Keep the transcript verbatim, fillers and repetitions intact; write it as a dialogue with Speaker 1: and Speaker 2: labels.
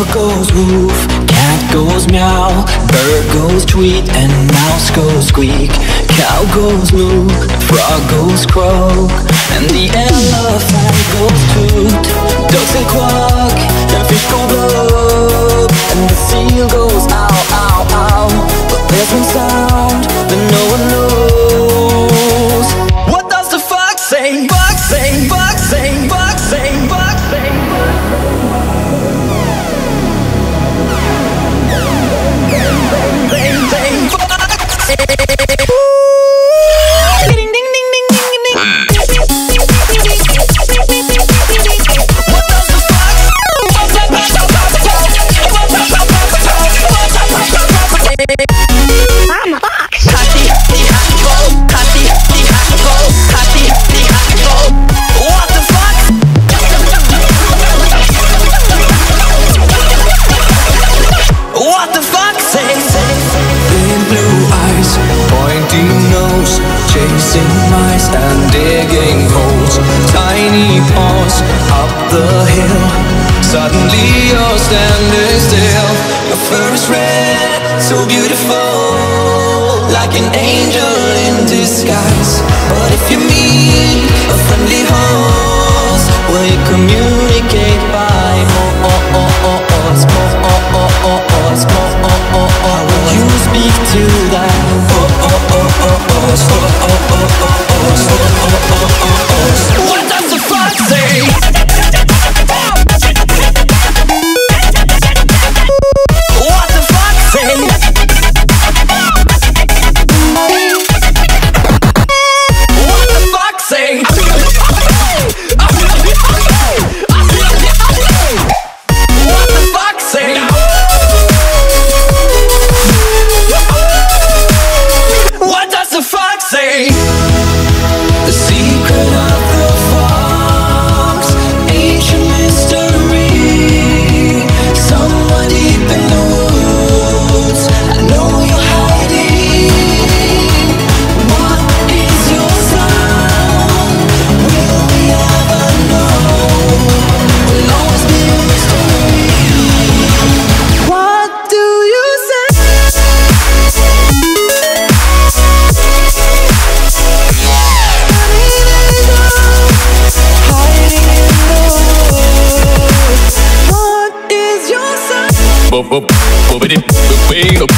Speaker 1: Dog goes woof, cat goes meow, bird goes tweet, and mouse goes squeak. Cow goes moo, frog goes croak, and the elephant goes toot. Ducks say quack, and fish go blub, and the seal goes ow, ow, ow. But there's one sound that no one knows. What does the fox say? Fox say, fox say, fox say, fox say. Chasing mice and digging holes, tiny paws up the hill. Suddenly you're standing still. Your fur is red, so beautiful, like an angel in disguise. But if you meet a friendly horse, will you communicate by more oh, oh, oh, oh, more oh, oh, oh, oh, more oh, oh, oh. Will you speak to that? Oh, oh, oh, oh, oh, oh, oh, oh, oh, oh, oh, oh, oh. What does the fox say? What the fox say? What the fox say? What the fox say? What does the fox say? The secret of the fox, ancient mystery. Somewhere deep in the woods, I know you're hiding. What is your sound? Will we ever know? Will always be a mystery. What do you say? What is your sound?